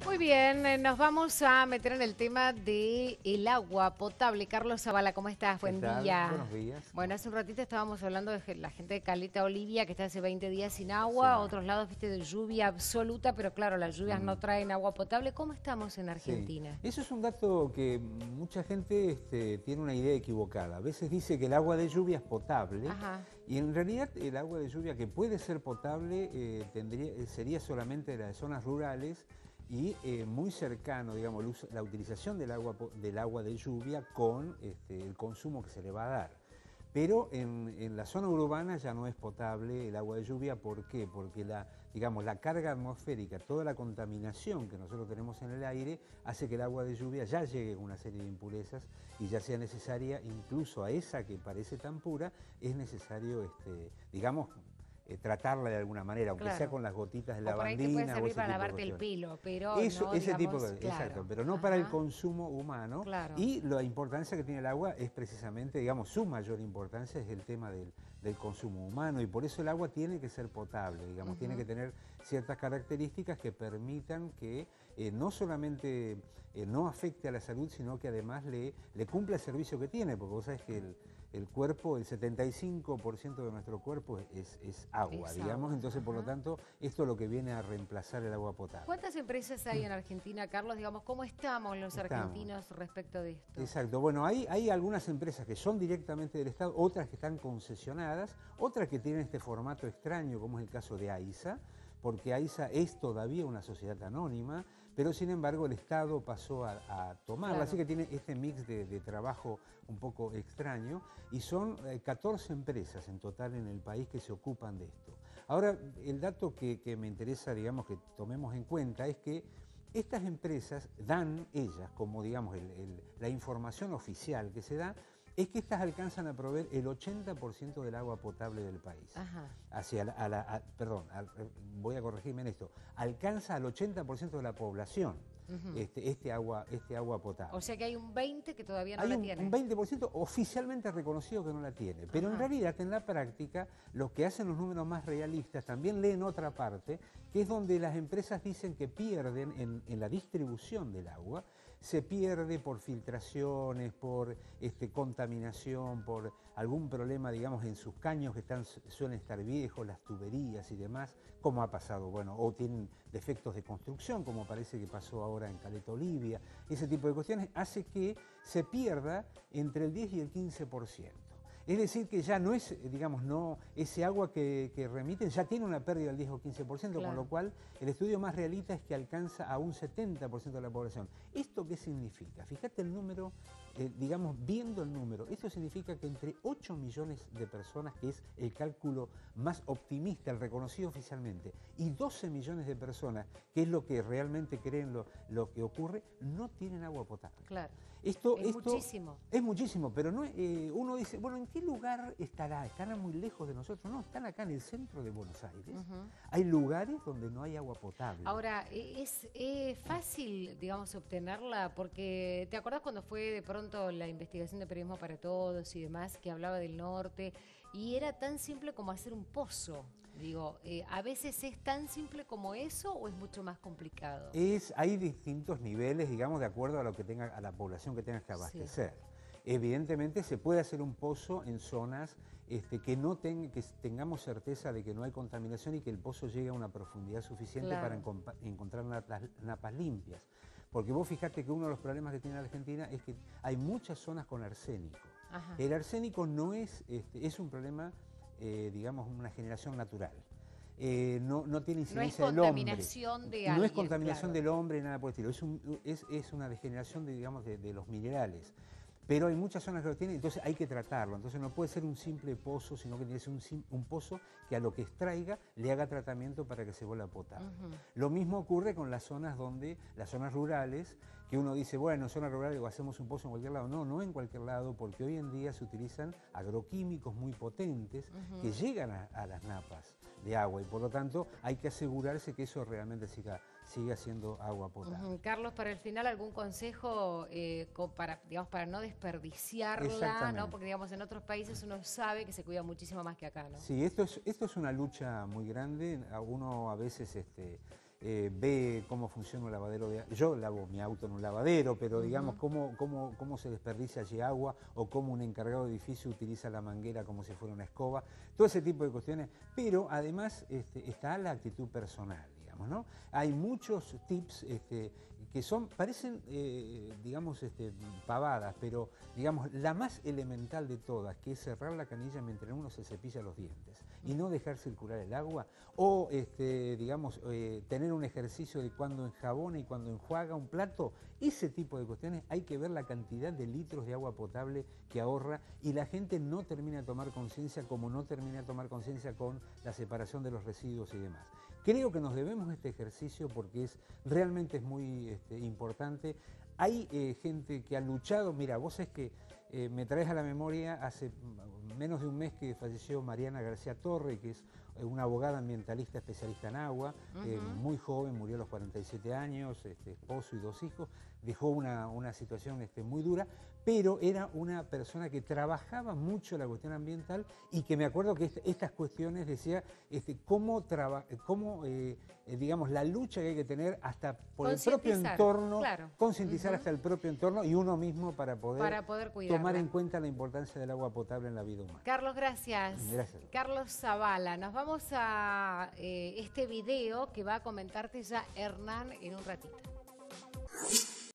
Muy bien, nos vamos a meter en el tema del agua potable. Carlos Zavala, ¿cómo estás? ¿Qué Buen tal? día. Buenos días. Bueno, hace un ratito estábamos hablando de la gente de Caleta Olivia, que está hace 20 días sin Sin agua, agua. otros lados, viste, de lluvia absoluta, pero claro, las lluvias no traen agua potable. ¿Cómo estamos en Sí, Argentina? eso es un dato que mucha gente tiene una idea equivocada. A veces dice que el agua de lluvia es potable Ajá, y en realidad el agua de lluvia que puede ser potable sería solamente de las zonas rurales y muy cercano, digamos, la utilización del agua de lluvia con el consumo que se le va a dar. Pero en la zona urbana ya no es potable el agua de lluvia. ¿Por qué? Porque digamos, la carga atmosférica, toda la contaminación que nosotros tenemos en el aire, hace que el agua de lluvia ya llegue con una serie de impurezas y ya sea necesaria, incluso a esa que parece tan pura, es necesario, digamos, tratarla de alguna manera, aunque sea claro. con las gotitas de O por ahí te puede lavandina o servir ese para tipo de lavarte el cuestiones. pelo, pero Eso, no, ese tipo digamos, de, exacto, claro. pero no para el Ajá, consumo humano. claro. Y la importancia que tiene el agua es precisamente, digamos, su mayor importancia es el tema del consumo humano, y por eso el agua tiene que ser potable, digamos, tiene que tener ciertas características que permitan que no solamente no afecte a la salud, sino que además le cumpla el servicio que tiene, porque vos sabés que el cuerpo, el 75% de nuestro cuerpo es agua, Es digamos, agua. entonces por lo Ajá. tanto esto es lo que viene a reemplazar el agua potable. ¿Cuántas empresas hay en Argentina, Carlos? Digamos, ¿cómo estamos los Estamos. argentinos respecto de esto? Exacto, bueno, hay algunas empresas que son directamente del Estado, otras que están concesionadas, otras que tienen este formato extraño, como es el caso de AISA, porque AISA es todavía una sociedad anónima, pero sin embargo el Estado pasó a tomarla, así Claro. que tiene este mix de trabajo un poco extraño, y son 14 empresas en total en el país que se ocupan de esto. Ahora, el dato que me interesa, digamos, que tomemos en cuenta es que estas empresas dan, ellas, como digamos la información oficial que se da, es que estas alcanzan a proveer el 80% del agua potable del país. Ajá. Perdón, voy a corregirme en esto, alcanza al 80% de la población este agua potable. O sea que hay un 20 que todavía no Hay la un tiene. 20% oficialmente reconocido que no la tiene, pero en Ajá. realidad en la práctica lo que hacen los números más realistas también leen otra parte, que es donde las empresas dicen que pierden en la distribución del agua, se pierde por filtraciones, por contaminación, por algún problema, digamos, en sus caños que suelen estar viejos, las tuberías y demás, como ha pasado, bueno, o tienen defectos de construcción, como parece que pasó ahora en Caleta Olivia. Ese tipo de cuestiones hace que se pierda entre el 10 y el 15%. Es decir, que ya no es, digamos, no ese agua que remiten ya tiene una pérdida del 10 o 15%, con lo Claro. cual el estudio más realista es que alcanza a un 70% de la población. ¿Esto qué significa? Fíjate el número, digamos, viendo el número, esto significa que entre 8 millones de personas, que es el cálculo más optimista, el reconocido oficialmente, y 12 millones de personas, que es lo que realmente creen lo que ocurre, no tienen agua potable. Claro. Esto Es muchísimo. es muchísimo, pero no, uno dice, bueno, ¿en qué lugar estará? ¿Estará muy lejos de nosotros? No, están acá en el centro de Buenos Aires. Hay lugares donde no hay agua potable. Ahora, es fácil, digamos, obtenerla, porque ¿te acordás cuando fue de pronto la investigación de Periodismo para Todos y demás, que hablaba del norte, y era tan simple como hacer un pozo? Digo, ¿a veces es tan simple como eso o es mucho más complicado? Hay distintos niveles, digamos, de acuerdo a lo que tenga, a la población que tengas que Sí, abastecer. Evidentemente se puede hacer un pozo en zonas que tengamos certeza de que no hay contaminación y que el pozo llegue a una profundidad suficiente para claro. encontrar napas limpias. Porque vos fijate que uno de los problemas que tiene la Argentina es que hay muchas zonas con arsénico. Ajá. El arsénico no es, es un problema, digamos, una generación natural. No tiene No es incidencia del hombre, contaminación de no es alguien, contaminación claro. del hombre, nada por el estilo, es una degeneración digamos, de los minerales. Pero hay muchas zonas que lo tienen, entonces hay que tratarlo. Entonces no puede ser un simple pozo, sino que tiene que ser un pozo que a lo que extraiga le haga tratamiento para que se vuelva potable. Lo mismo ocurre con las zonas rurales, que uno dice, bueno, en zonas rurales hacemos un pozo en cualquier lado. No, no en cualquier lado, porque hoy en día se utilizan agroquímicos muy potentes que llegan a las napas de agua, y por lo tanto hay que asegurarse que eso realmente siga siendo agua potable. Carlos, para el final, ¿algún consejo digamos, para no desperdiciarla, ¿no? Exactamente. Porque, digamos, en otros países uno sabe que se cuida muchísimo más que acá, ¿no? Sí, esto es una lucha muy grande. A uno a veces ve cómo funciona un lavadero de agua. Yo lavo mi auto en un lavadero, pero digamos cómo se desperdicia allí agua o cómo un encargado de edificio utiliza la manguera como si fuera una escoba. Todo ese tipo de cuestiones, pero además está la actitud personal, digamos, ¿no? Hay muchos tips que parecen, digamos, pavadas, pero digamos, la más elemental de todas, que es cerrar la canilla mientras uno se cepilla los dientes y no dejar circular el agua, o digamos, tener un ejercicio de cuando enjabona y cuando enjuaga un plato, ese tipo de cuestiones. Hay que ver la cantidad de litros de agua potable que ahorra, y la gente no termina de tomar conciencia, como no termina de tomar conciencia con la separación de los residuos y demás. Creo que nos debemos este ejercicio porque realmente es muy importante. Hay gente que ha luchado. Mira, vos es que me traes a la memoria hace menos de un mes que falleció Mariana García Torre, que es una abogada ambientalista especialista en agua, muy joven, murió a los 47 años, esposo y 2 hijos, dejó una situación muy dura, pero era una persona que trabajaba mucho la cuestión ambiental, y que me acuerdo que estas cuestiones decía digamos, la lucha que hay que tener hasta por el propio entorno, claro. Concientizar hasta el propio entorno y uno mismo para poder tomar en cuenta la importancia del agua potable en la vida humana. Carlos, gracias. Gracias. Carlos Zavala. Nos vamos a este video que va a comentarte ya Hernán en un ratito.